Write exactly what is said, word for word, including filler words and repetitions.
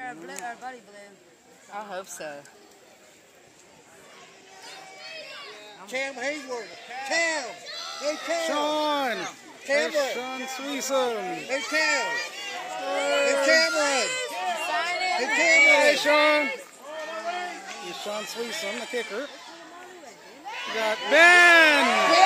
our, blue, our buddy blue. I hope so. Cam Hayward. Cam. Hey, Cam. Sean. Cameron. Hey, Sean Sweesom. Hey, Cam. Hey, Cameron. Hey, Hey, Cameron. Sean. Here's Sean Sweesom, the kicker. We got Ben.